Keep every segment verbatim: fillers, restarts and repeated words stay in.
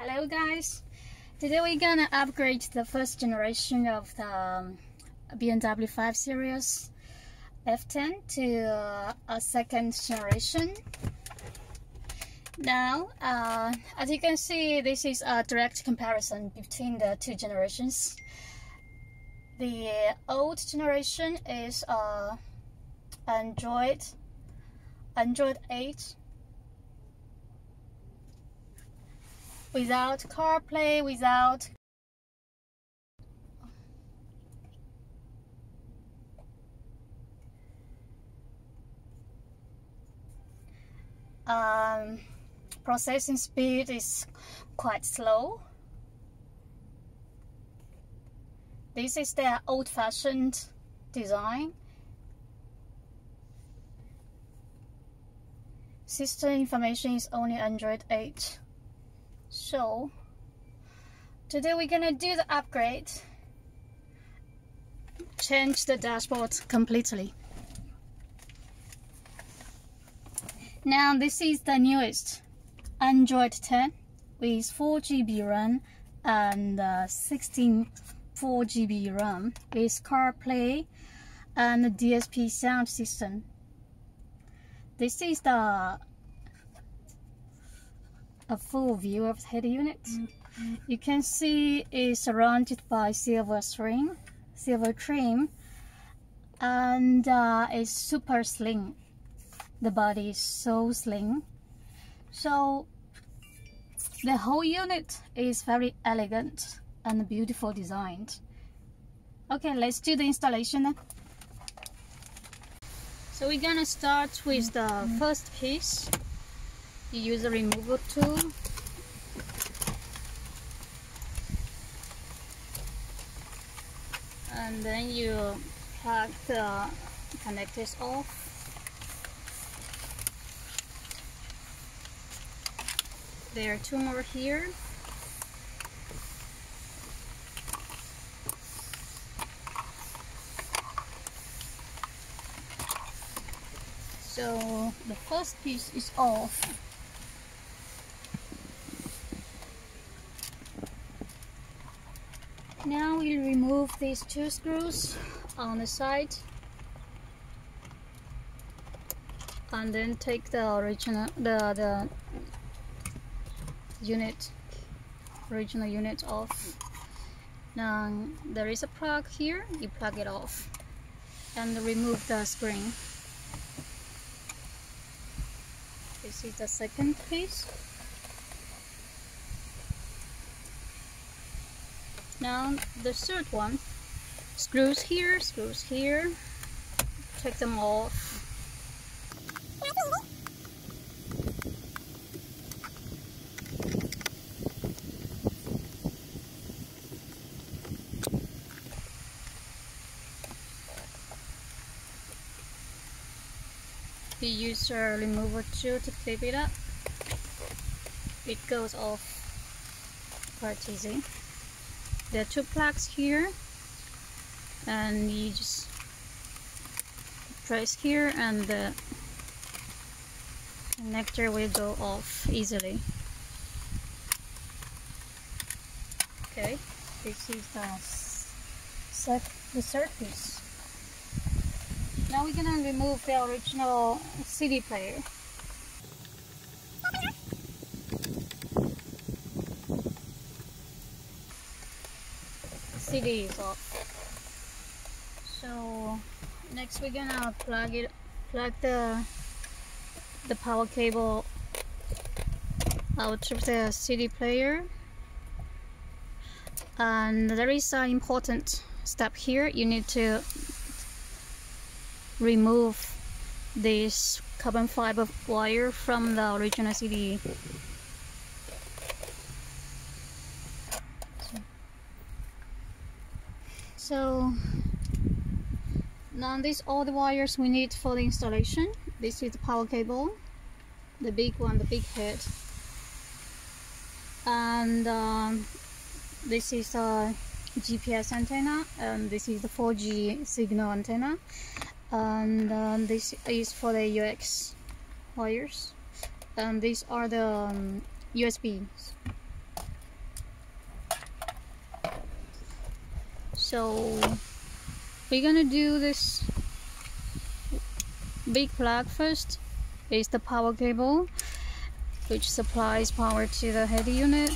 Hello guys, today we're gonna upgrade the first generation of the um, B M W five Series F ten to uh, a second generation. Now, uh, as you can see, this is a direct comparison between the two generations. The old generation is uh, Android, Android eight. Without CarPlay, without um, processing speed is quite slow. This is their old-fashioned design. System information is only Android eight. So today we're gonna do the upgrade, change the dashboard completely. Now this is the newest Android ten with four G B RAM and uh, sixteen four G B RAM with CarPlay and D S P sound system. This is the a full view of the head unit. Mm-hmm. You can see it's surrounded by silver trim, silver trim, and uh, it's super slim. The body is so slim, so the whole unit is very elegant and beautiful designed. Okay, let's do the installation. So we're gonna start with the mm-hmm. first piece. You use a removal tool. And then you plug the connectors off. There are two more here. So the first piece is off. Now we remove these two screws on the side and then take the original the the unit original unit off. Now there is a plug here, you plug it off and remove the spring. This is the second piece. Now the third one, screws here, screws here, take them off. You use a remover tool to clip it up. It goes off quite easy. There are two plugs here, and you just press here and the connector will go off easily. Okay, this is the, set, the third piece. Now we're gonna remove the original C D player. C D is off. So next we're gonna plug it, plug the the power cable out of the C D player. And there is an important step here. You need to remove this carbon fiber wire from the original C D. So now these are all the wires we need for the installation. This is the power cable, the big one, the big head, and um, this is a G P S antenna, and this is the four G signal antenna, and um, this is for the U X wires, and these are the um, U S Bs. So we're gonna do this big plug first. Is the power cable which supplies power to the head unit.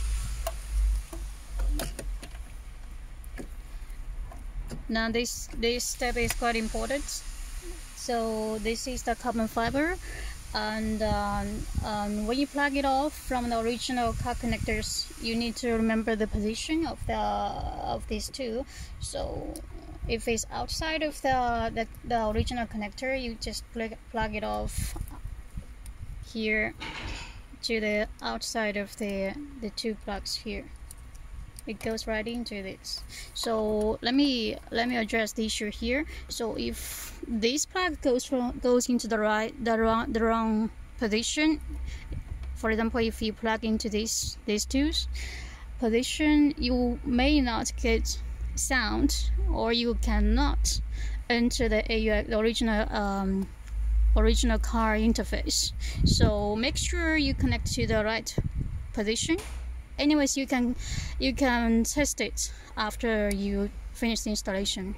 Now this this step is quite important. So this is the carbon fiber, and um, um, when you plug it off from the original car connectors, you need to remember the position of the of these two. So if it's outside of the, the, the original connector, you just plug, plug it off here to the outside of the, the two plugs here. It goes right into this. So let me let me address the issue here. So if this plug goes from goes into the right the wrong the wrong position, for example, if you plug into this these two position, you may not get sound, or you cannot enter the A U X, the original um, original car interface. So make sure you connect to the right position. Anyways, you can you can test it after you finish the installation.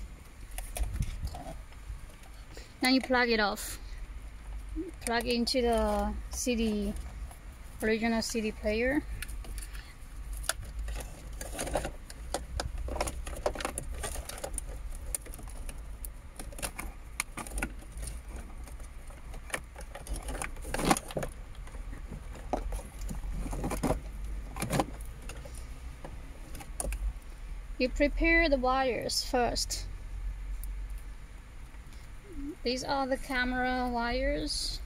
Now you plug it off. Plug into the C D, original C D player. You prepare the wires first. These are the camera wires,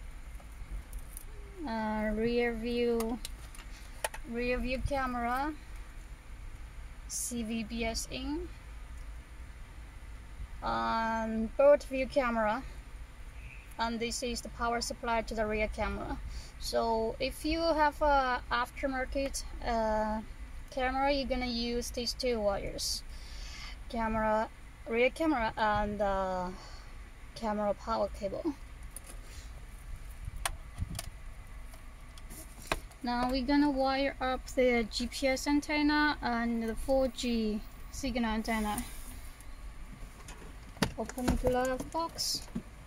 uh, rear view, rear view camera, C V B S in, um, bird view camera, and this is the power supply to the rear camera. So if you have a aftermarket uh, camera, you're gonna use these two wires, camera, rear camera, and uh, camera power cable. Now we're gonna wire up the G P S antenna and the four G signal antenna. Open the glove box.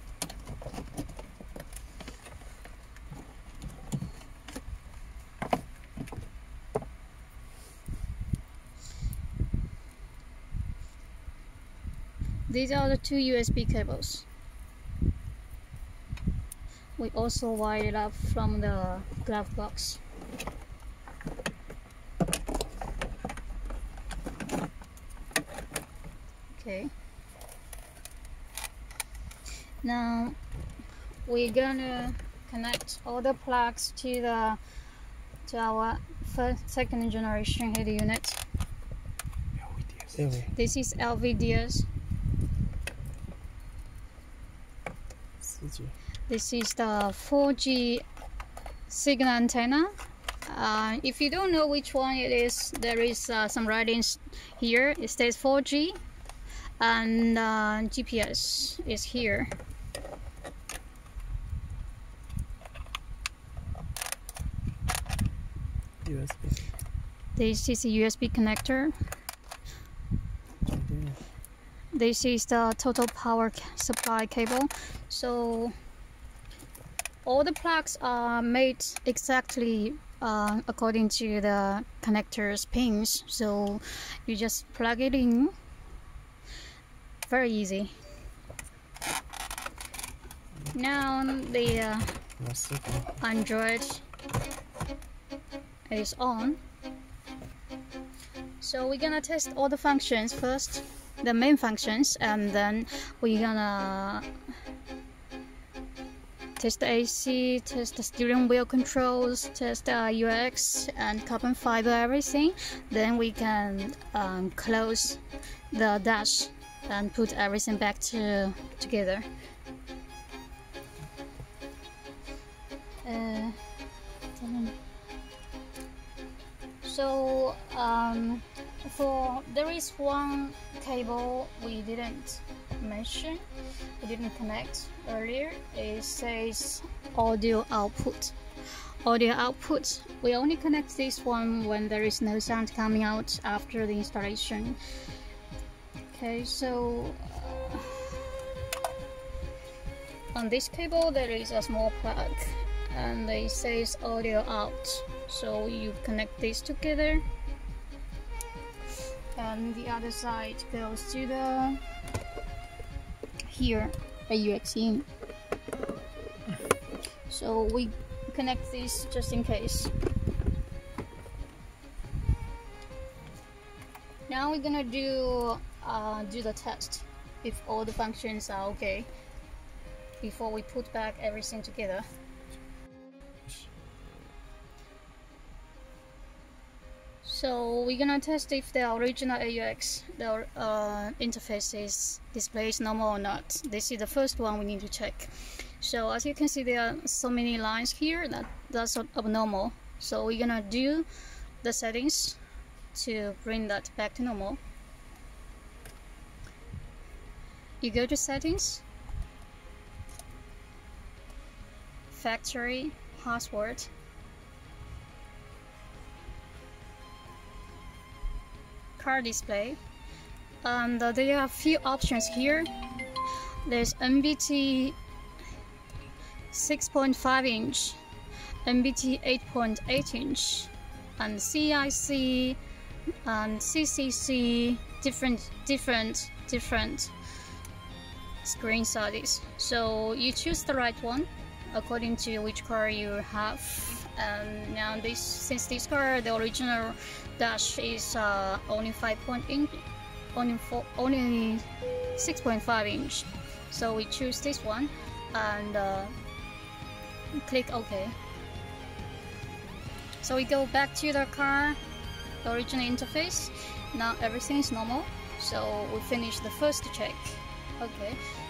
These are the two U S B cables. We also wired it up from the glove box. Okay. Now we're gonna connect all the plugs to the to our first, second generation head unit. This is L V D S. This is the four G signal antenna. Uh, if you don't know which one it is, there is uh, some writings here. It says four G, and uh, G P S is here. U S B. This is a U S B connector. This is the total power supply cable. So all the plugs are made exactly uh, according to the connector's pins. So you just plug it in. Very easy. Now the uh, Android is on. So we're gonna test all the functions first, the main functions, and then we're gonna test the A C, test the steering wheel controls, test the U X and carbon fiber, everything. Then we can um, close the dash and put everything back to together. Uh, so um, for there is one cable we didn't mention, we didn't connect earlier. It says audio output. audio output. We only connect this one when there is no sound coming out after the installation. Okay, so uh, on this cable there is a small plug and it says audio out, so you connect these together and the other side goes to the here A U X in. So we connect this just in case. Now we're gonna do uh, do the test if all the functions are okay before we put back everything together. So we're gonna test if the original A U X, the uh, interface is displays normal or not. This is the first one we need to check. So as you can see, there are so many lines here that that's abnormal. So we're gonna do the settings to bring that back to normal. You go to settings, factory, password, car display, and uh, there are a few options here. There's N B T six point five inch, N B T eight point eight inch, and C I C and C C C, different different different screen sizes. So you choose the right one according to which car you have. And now this, since this car, the original dash is uh, only five point inch, only four, only six point five inch. So we choose this one and uh, click OK. So we go back to the car, the original interface. Now everything is normal. So we finish the first check. Okay.